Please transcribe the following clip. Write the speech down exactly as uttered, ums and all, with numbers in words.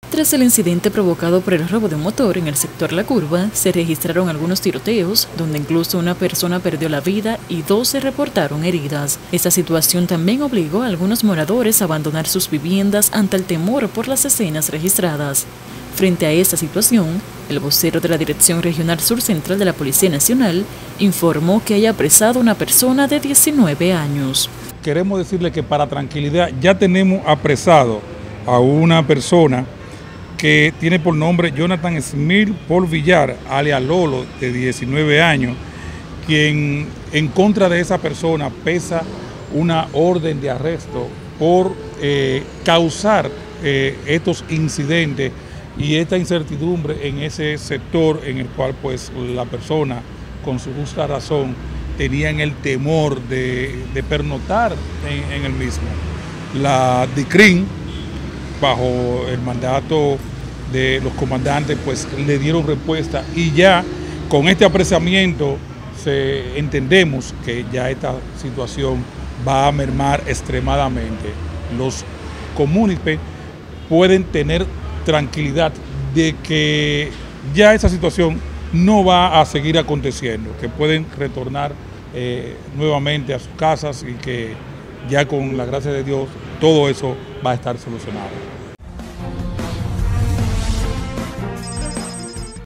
Tras el incidente provocado por el robo de un motor en el sector La Curva, se registraron algunos tiroteos, donde incluso una persona perdió la vida y dos se reportaron heridas. Esta situación también obligó a algunos moradores a abandonar sus viviendas ante el temor por las escenas registradas. Frente a esta situación, el vocero de la Dirección Regional Sur Central de la Policía Nacional informó que haya apresado a una persona de diecinueve años. Queremos decirle que para tranquilidad ya tenemos apresado a una persona que tiene por nombre Jonathan Smith Paul Villar, alias Lolo, de diecinueve años, quien en contra de esa persona pesa una orden de arresto por eh, causar eh, estos incidentes y esta incertidumbre en ese sector en el cual pues la persona con su justa razón tenían el temor de, de pernoctar en, en el mismo. La D I C R I M, bajo el mandato de los comandantes, pues le dieron respuesta y ya con este apresamiento se, entendemos que ya esta situación va a mermar extremadamente. Los comunípes pueden tener tranquilidad de que ya esa situación no va a seguir aconteciendo, que pueden retornar eh, nuevamente a sus casas y que ya con la gracia de Dios todo eso va a estar solucionado.